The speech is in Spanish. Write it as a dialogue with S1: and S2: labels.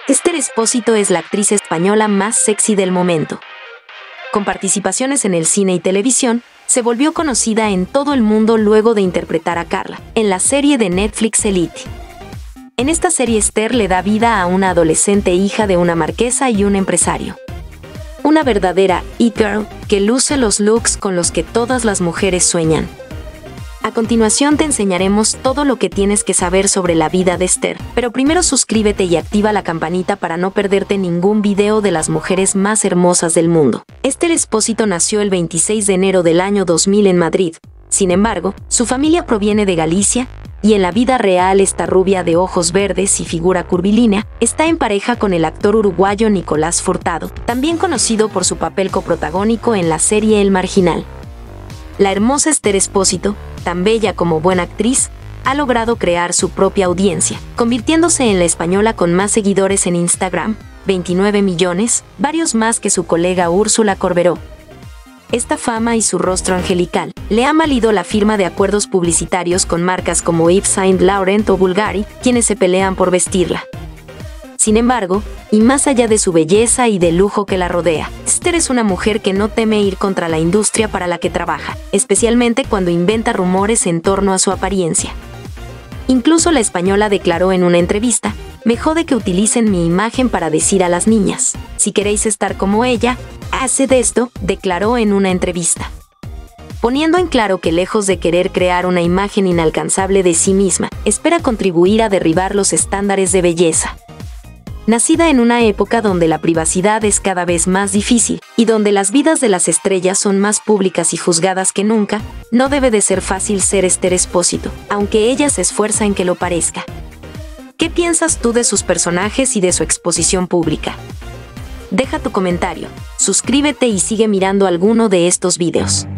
S1: Esther Expósito es la actriz española más sexy del momento. Con participaciones en el cine y televisión, se volvió conocida en todo el mundo luego de interpretar a Carla, en la serie de Netflix Elite. En esta serie Esther le da vida a una adolescente hija de una marquesa y un empresario. Una verdadera e-girl que luce los looks con los que todas las mujeres sueñan. A continuación te enseñaremos todo lo que tienes que saber sobre la vida de Esther, pero primero suscríbete y activa la campanita para no perderte ningún video de las mujeres más hermosas del mundo. Esther Expósito nació el 26 de enero del año 2000 en Madrid. Sin embargo, su familia proviene de Galicia, y en la vida real esta rubia de ojos verdes y figura curvilínea está en pareja con el actor uruguayo Nicolás Furtado, también conocido por su papel coprotagónico en la serie El Marginal. La hermosa Esther Expósito, tan bella como buena actriz, ha logrado crear su propia audiencia, convirtiéndose en la española con más seguidores en Instagram, 29 millones, varios más que su colega Úrsula Corberó. Esta fama y su rostro angelical le han valido la firma de acuerdos publicitarios con marcas como Yves Saint Laurent o Bulgari, quienes se pelean por vestirla. Sin embargo, y más allá de su belleza y del lujo que la rodea, Esther es una mujer que no teme ir contra la industria para la que trabaja, especialmente cuando inventa rumores en torno a su apariencia. Incluso la española declaró en una entrevista: "Me jode que utilicen mi imagen para decir a las niñas, si queréis estar como ella, haced esto", declaró en una entrevista. Poniendo en claro que lejos de querer crear una imagen inalcanzable de sí misma, espera contribuir a derribar los estándares de belleza. Nacida en una época donde la privacidad es cada vez más difícil y donde las vidas de las estrellas son más públicas y juzgadas que nunca, no debe de ser fácil ser Esther Expósito, aunque ella se esfuerza en que lo parezca. ¿Qué piensas tú de sus personajes y de su exposición pública? Deja tu comentario, suscríbete y sigue mirando alguno de estos videos.